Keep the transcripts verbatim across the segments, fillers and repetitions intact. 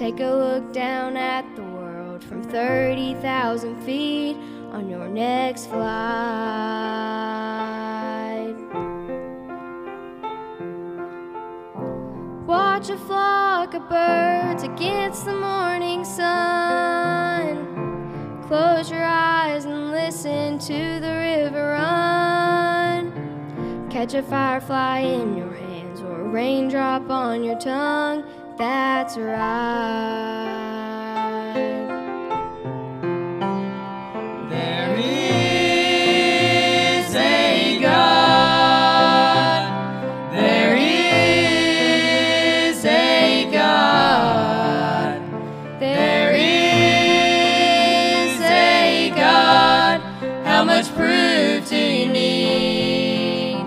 Take a look down at the world from thirty thousand feet on your next flight. Watch a flock of birds against the morning sun. Close your eyes and listen to the river run. Catch a firefly in your hands or a raindrop on your tongue. That's right. There is a God. There is a God. There is a God. How much proof do you need?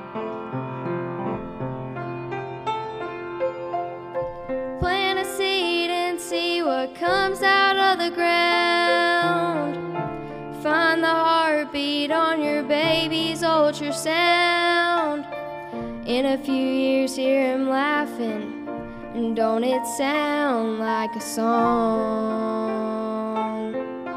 Plant a seed and see what comes out of the ground. Find the heartbeat on your baby's ultrasound. In a few years hear him laughing, and don't it sound like a song?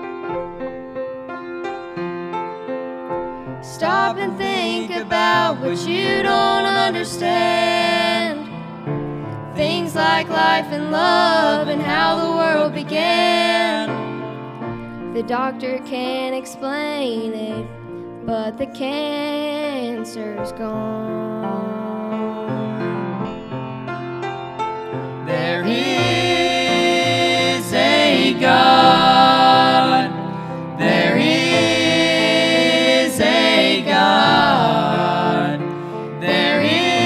Stop and think about what you don't understand. Things like life and love and how the world began. The doctor can't explain it, but the cancer's gone. There is a God. There is a God. There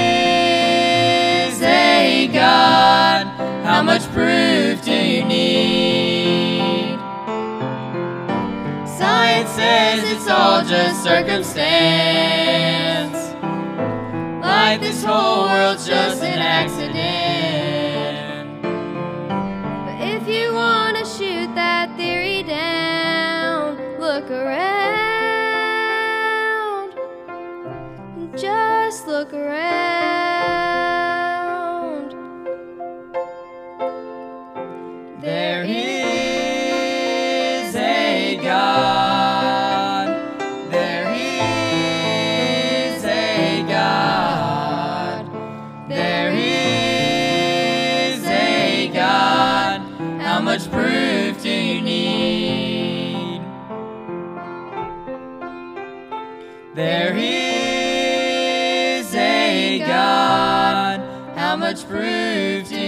is a God. How much proof do you need? Science says it's all just circumstance, like this whole world's just an accident. But if you want to shoot that theory down, look around. Just look around. There is a God. There is a God. There is a God. How much proof do you need? There is a God. How much proof do